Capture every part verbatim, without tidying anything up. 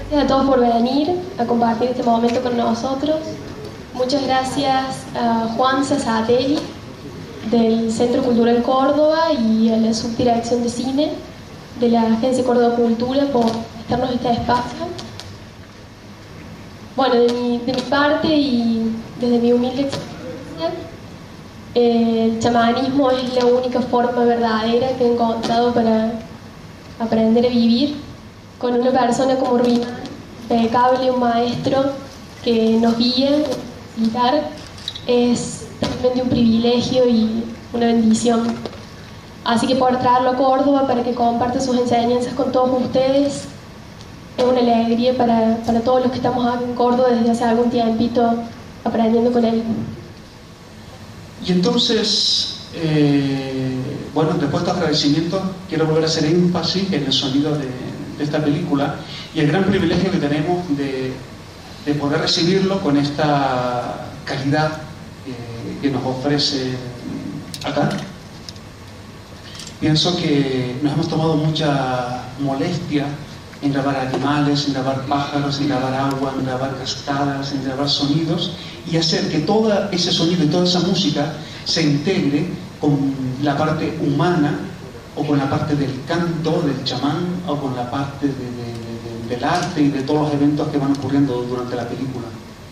Gracias a todos por venir a compartir este momento con nosotros. Muchas gracias a Juan Sasatelli del Centro Cultural Córdoba y a la Subdirección de Cine de la Agencia Córdoba Cultura por prestarnos este espacio. Bueno, de mi, de mi parte y desde mi humilde experiencia, el chamanismo es la única forma verdadera que he encontrado para aprender a vivir con una persona como Ruimán, impecable, un maestro que nos guía, guiar, es realmente un privilegio y una bendición. Así que poder traerlo a Córdoba para que comparte sus enseñanzas con todos ustedes es una alegría para, para todos los que estamos acá en Córdoba desde hace algún tiempito aprendiendo con él. Y entonces, eh, bueno, después de estos agradecimientos, quiero volver a hacer énfasis en el sonido de, de esta película y el gran privilegio que tenemos de, de poder recibirlo con esta calidad eh, que nos ofrece acá. Pienso que nos hemos tomado mucha molestia en grabar animales, en grabar pájaros, en grabar agua, en grabar cascadas, en grabar sonidos y hacer que todo ese sonido y toda esa música se integre con la parte humana o con la parte del canto, del chamán o con la parte de, de, de, del arte y de todos los eventos que van ocurriendo durante la película.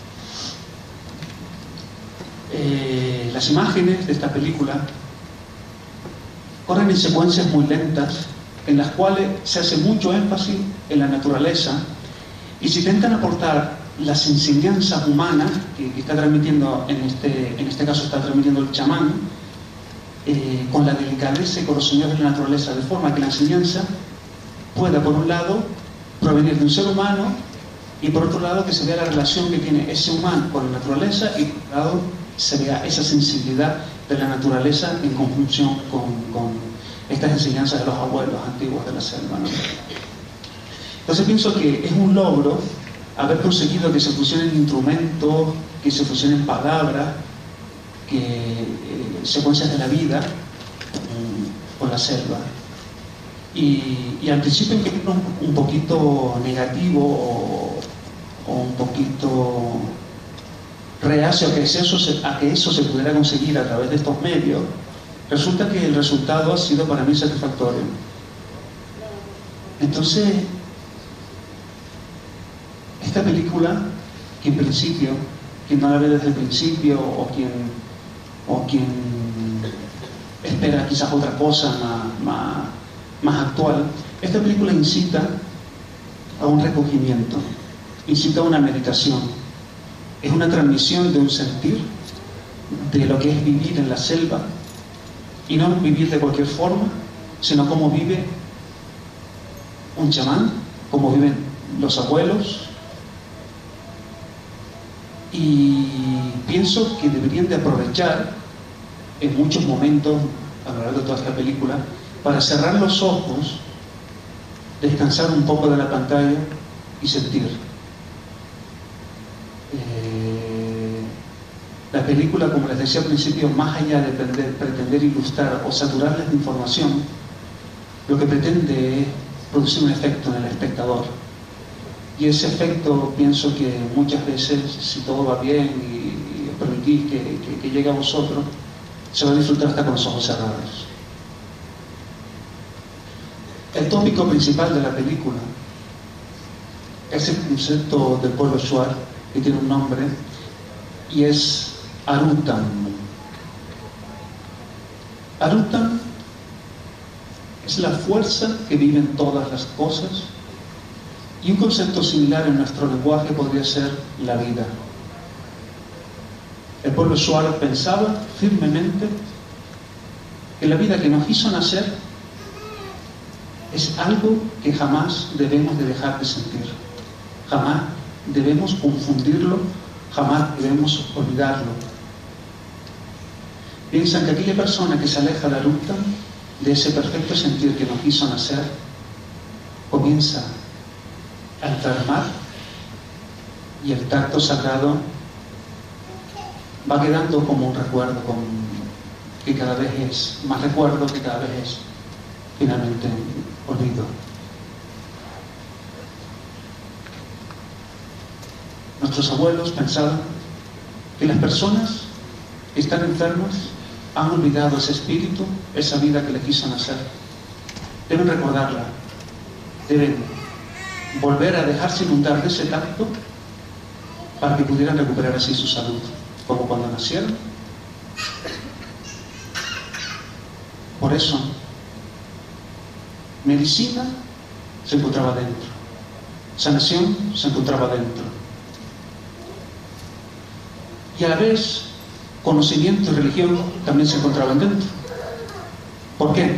Eh, las imágenes de esta película corren en secuencias muy lentas en las cuales se hace mucho énfasis en la naturaleza y se intentan aportar las enseñanzas humanas que, que está transmitiendo, en este, en este caso está transmitiendo el chamán, eh, con la delicadeza y con los sonidos de la naturaleza, de forma que la enseñanza pueda, por un lado, provenir de un ser humano y por otro lado que se vea la relación que tiene ese humano con la naturaleza y por otro lado se vea esa sensibilidad de la naturaleza en conjunción con, con estas enseñanzas de los abuelos antiguos de la selva, ¿no? Entonces pienso que es un logro haber conseguido que se fusionen instrumentos, que se fusionen palabras, que eh, secuencias de la vida um, con la selva. Y, y al principio un, un poquito negativo o, o un poquito reacio a que, eso se, a que eso se pudiera conseguir a través de estos medios. Resulta que el resultado ha sido para mí satisfactorio. Entonces, esta película, que en principio, quien no la ve desde el principio o quien, o quien espera quizás otra cosa más, más, más actual, esta película incita a un recogimiento, incita a una meditación. Es una transmisión de un sentir, de lo que es vivir en la selva, y no vivir de cualquier forma, sino cómo vive un chamán, cómo viven los abuelos. Y pienso que deberían de aprovechar en muchos momentos a lo largo de toda esta película para cerrar los ojos, descansar un poco de la pantalla y sentir. Eh, La película, como les decía al principio, más allá de pretender, pretender ilustrar o saturarles de información, lo que pretende es producir un efecto en el espectador. Y ese efecto, pienso que muchas veces, si todo va bien y, y os permitís que, que, que llegue a vosotros, se va a disfrutar hasta con los ojos cerrados. El tópico principal de la película es el concepto del pueblo Shuar, que tiene un nombre, y es Arutan. Arutan es la fuerza que vive en todas las cosas y un concepto similar en nuestro lenguaje podría ser la vida. El pueblo Shuar pensaba firmemente que la vida que nos hizo nacer es algo que jamás debemos de dejar de sentir, jamás debemos confundirlo, jamás debemos olvidarlo. Piensan que aquella persona que se aleja de la lucha, de ese perfecto sentir que nos hizo nacer, comienza a enfermar y el tacto sagrado va quedando como un recuerdo, como que cada vez es más recuerdo, que cada vez es finalmente olvido. Nuestros abuelos pensaban que las personas que están enfermas han olvidado ese espíritu, esa vida que les quiso nacer. Deben recordarla, deben volver a dejarse inundar de ese tacto para que pudieran recuperar así su salud, como cuando nacieron. Por eso, medicina se encontraba dentro, sanación se encontraba dentro, y a la vez conocimiento y religión también se encontraban dentro. ¿Por qué?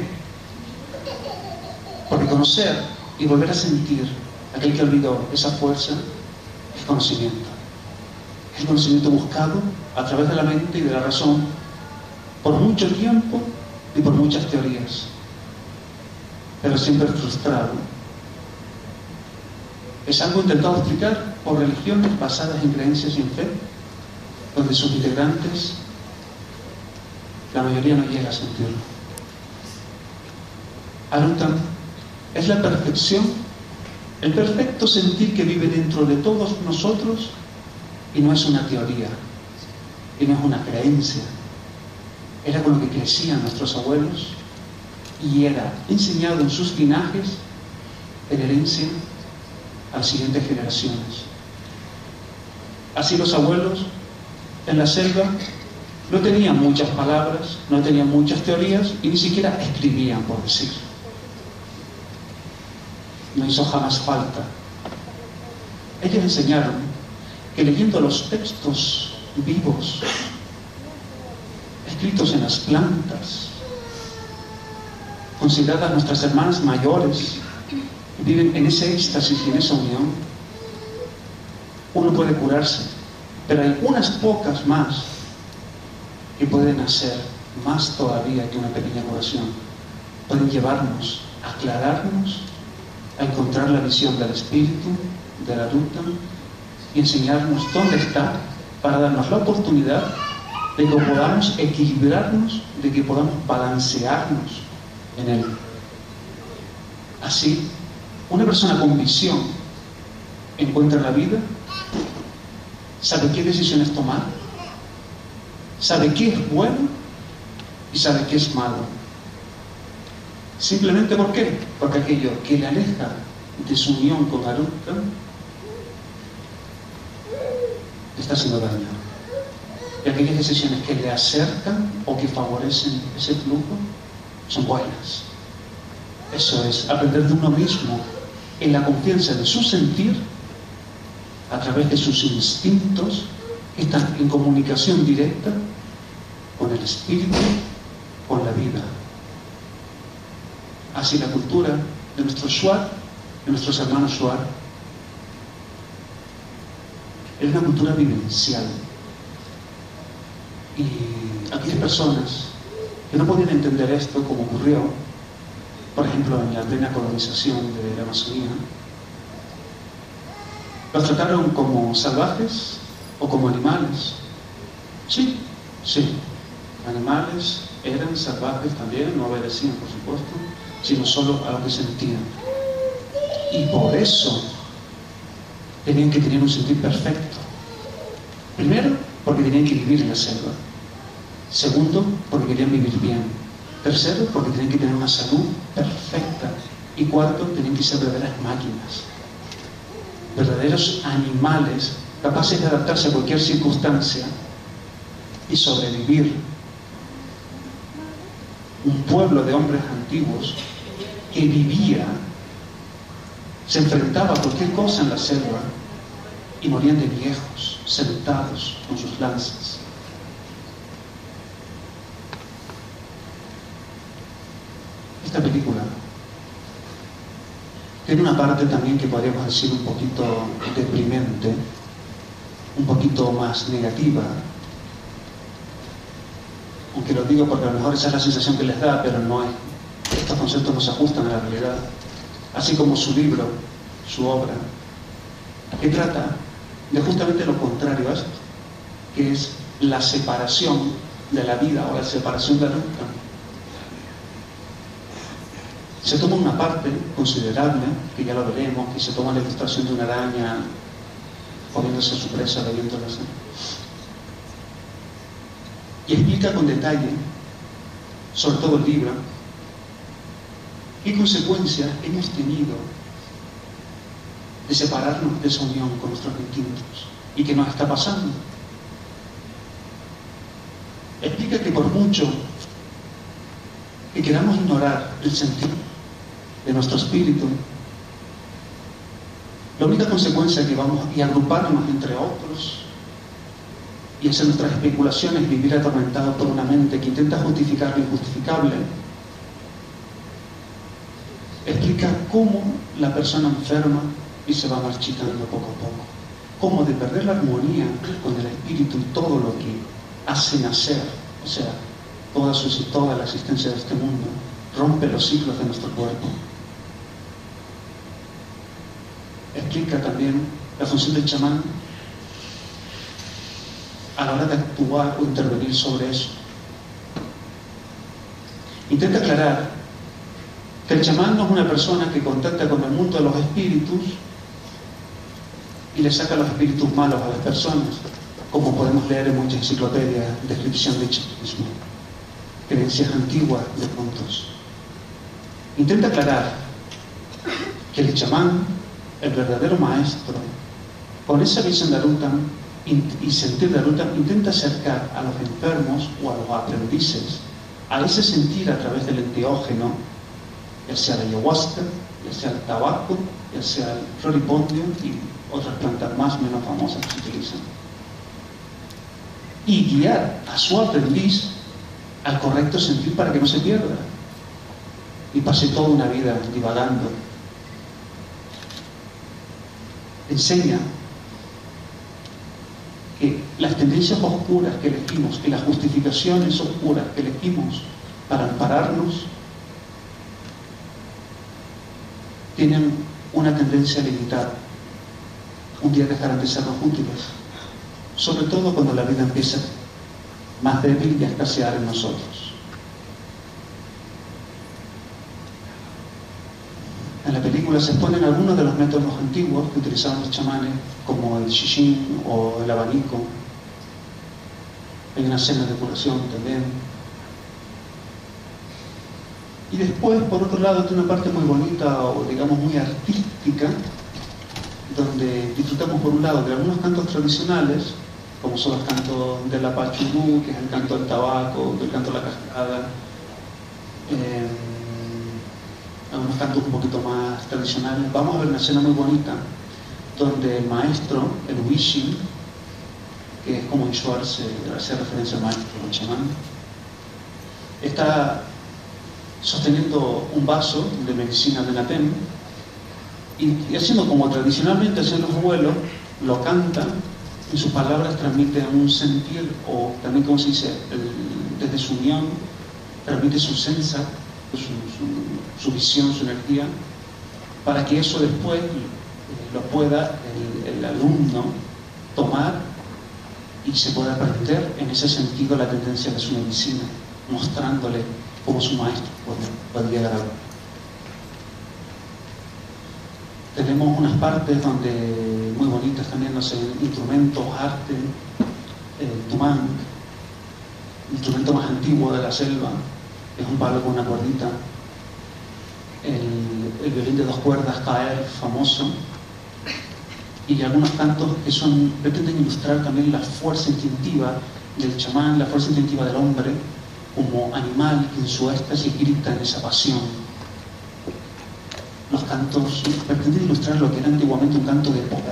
Porque conocer y volver a sentir aquel que olvidó esa fuerza es conocimiento. Es el conocimiento buscado a través de la mente y de la razón por mucho tiempo y por muchas teorías, pero siempre frustrado. Es algo intentado explicar por religiones basadas en creencias y en fe, donde sus integrantes, la mayoría no llega a sentirlo. Aruttam es la perfección, el perfecto sentir que vive dentro de todos nosotros, y no es una teoría, y no es una creencia. Era con lo que crecían nuestros abuelos y era enseñado en sus linajes en herencia a las siguientes generaciones. Así los abuelos en la selva no tenían muchas palabras, no tenían muchas teorías y ni siquiera escribían, por decir. No hizo jamás falta. Ellos enseñaron que leyendo los textos vivos escritos en las plantas, consideradas nuestras hermanas mayores, viven en ese éxtasis y en esa unión, uno puede curarse, pero hay unas pocas más que pueden hacer más todavía que una pequeña curación. Pueden llevarnos, aclararnos, a encontrar la visión del espíritu, de la ruta, y enseñarnos dónde está, para darnos la oportunidad de que podamos equilibrarnos, de que podamos balancearnos en él. Así, una persona con visión encuentra la vida, sabe qué decisiones tomar, sabe qué es bueno y sabe qué es malo. Simplemente ¿por qué? Porque aquello que le aleja de su unión con Aruttam le está haciendo daño. Y aquellas decisiones que le acercan o que favorecen ese flujo son buenas. Eso es aprender de uno mismo en la confianza de su sentir, a través de sus instintos que están en comunicación directa con el espíritu, con la vida. Así la cultura de nuestro Shuar, de nuestros hermanos Shuar, es una cultura vivencial. Y aquellas personas que no podían entender esto, como ocurrió, por ejemplo, en la plena colonización de la Amazonía, los trataron como salvajes o como animales. Sí, sí, animales, eran salvajes también, no obedecían, por supuesto, sino solo a lo que sentían. Y por eso tenían que tener un sentir perfecto. Primero, porque tenían que vivir en la selva. Segundo, porque querían vivir bien. Tercero, porque tenían que tener una salud perfecta. Y cuarto, tenían que ser verdaderas máquinas, verdaderos animales capaces de adaptarse a cualquier circunstancia y sobrevivir. Un pueblo de hombres antiguos que vivía, se enfrentaba a cualquier cosa en la selva y morían de viejos, sentados con sus lanzas. Esta película tiene una parte también que podríamos decir un poquito deprimente, un poquito más negativa, aunque lo digo porque a lo mejor esa es la sensación que les da, pero no es. Estos conceptos no se ajustan a la realidad. Así como su libro, su obra, que trata de justamente lo contrario a esto, que es la separación de la vida o la separación de la nunca. Se toma una parte considerable, que ya lo veremos, que se toma la ilustración de una araña poniéndose a su presa, bebiéndola así. Y explica con detalle, sobre todo el libro, qué consecuencias hemos tenido de separarnos de esa unión con nuestros instintos y qué nos está pasando. Explica que por mucho que queramos ignorar el sentido de nuestro espíritu, la única consecuencia que vamos a agruparnos entre otros y hacer nuestras especulaciones y vivir atormentados por una mente que intenta justificar lo injustificable, explica cómo la persona enferma y se va marchitando poco a poco, cómo de perder la armonía con el espíritu y todo lo que hace nacer, o sea, toda, su, toda la existencia de este mundo, rompe los ciclos de nuestro cuerpo. Explica también la función del chamán a la hora de actuar o intervenir sobre eso. Intenta aclarar que el chamán no es una persona que contacta con el mundo de los espíritus y le saca los espíritus malos a las personas, como podemos leer en muchas enciclopedias, descripción de chamanismo, creencias antiguas de puntos. Intenta aclarar que el chamán, el verdadero maestro, con esa visión de Arutam y sentir de Arutam, intenta acercar a los enfermos o a los aprendices a ese sentir a través del enteógeno, ya sea la ayahuasca, ya sea el tabaco, ya sea el floripondio y otras plantas más menos famosas que se utilizan, y guiar a su aprendiz al correcto sentir para que no se pierda y pase toda una vida divagando. Enseña que las tendencias oscuras que elegimos, que las justificaciones oscuras que elegimos para ampararnos, tienen una tendencia limitada. Un día dejarán de sernos útiles, sobre todo cuando la vida empieza más débil y a escasear en nosotros. En la película se exponen algunos de los métodos antiguos que utilizaban los chamanes, como el shishin o el abanico. Hay una escena de curación también. Y después, por otro lado, tiene una parte muy bonita o digamos muy artística, donde disfrutamos por un lado de algunos cantos tradicionales, como son los cantos de la pachurú, que es el canto del tabaco, el canto de la cascada, eh, algunos cantos un poquito más tradicionales. Vamos a ver una escena muy bonita donde el maestro, el Wishin, que es como en Schwartz hace referencia al maestro, el chamán, está sosteniendo un vaso de medicina de Natem y, y haciendo como tradicionalmente hacen los abuelos, lo canta y sus palabras transmiten un sentir, o también como se dice, el, desde su unión transmite su sensa, su, su, su visión, su energía, para que eso después eh, lo pueda el, el alumno tomar y se pueda aprender en ese sentido la tendencia de su medicina, mostrándole cómo su maestro puede, puede llegar a ver. Tenemos unas partes donde muy bonitas también, no sé, instrumentos, arte, el tumán, el instrumento más antiguo de la selva, es un palo con una cuerdita, el, el violín de dos cuerdas, caer, famoso, y algunos cantos que son, pretenden ilustrar también la fuerza instintiva del chamán, la fuerza instintiva del hombre, como animal que en su éxtasis grita en esa pasión. Los cantos pretenden ilustrar lo que era antiguamente un canto de poder,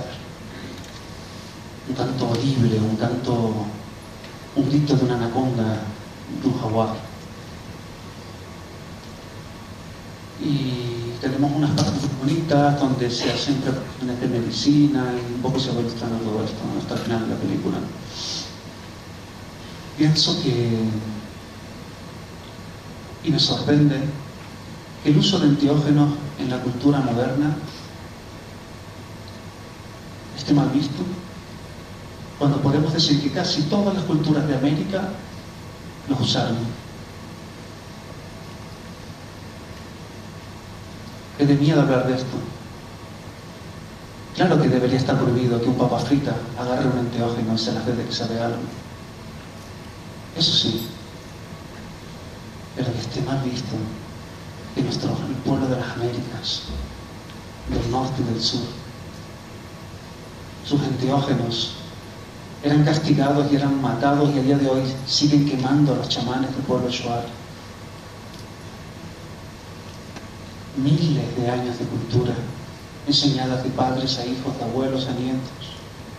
un canto audible, un canto, un grito de una anaconda, de un jaguar. Y tenemos unas partes muy bonitas donde se hacen preparaciones de medicina y un poco se va ilustrando todo esto, ¿no? Hasta el final de la película. Pienso que, y me sorprende, que el uso de enteógenos en la cultura moderna esté mal visto, cuando podemos decir que casi todas las culturas de América los usaron. Es de miedo hablar de esto. Claro que debería estar prohibido que un papa frita agarre un enteógeno y se las dé de que sabe algo. Eso sí, pero que esté mal visto que nuestro el pueblo de las Américas, del norte y del sur, sus enteógenos eran castigados y eran matados, y a día de hoy siguen quemando a los chamanes del pueblo Shuar. Miles de años de cultura enseñadas de padres a hijos, de abuelos a nietos.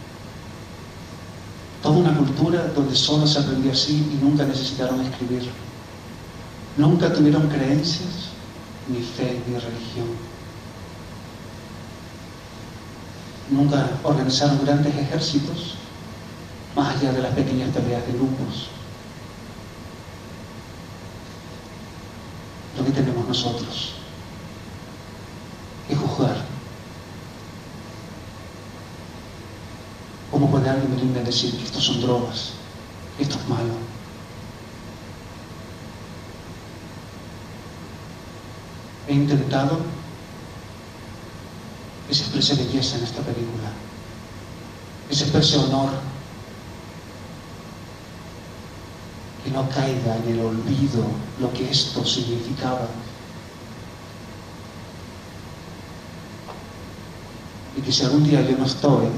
Toda una cultura donde solo se aprendió así y nunca necesitaron escribir. Nunca tuvieron creencias, ni fe, ni religión. Nunca organizaron grandes ejércitos, más allá de las pequeñas peleas de grupos. Lo que tenemos nosotros es juzgar. ¿Cómo puede alguien venirme a decir que esto son drogas, que esto es malo? He intentado que se exprese belleza en esta película, que se exprese honor, que no caiga en el olvido lo que esto significaba, y que si algún día yo no estoy,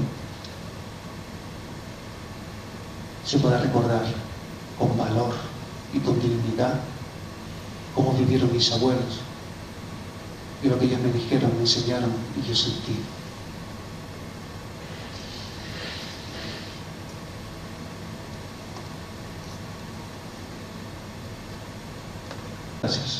se pueda recordar con valor y con dignidad cómo vivieron mis abuelos y lo que ellos me dijeron, me enseñaron y yo sentí. Gracias.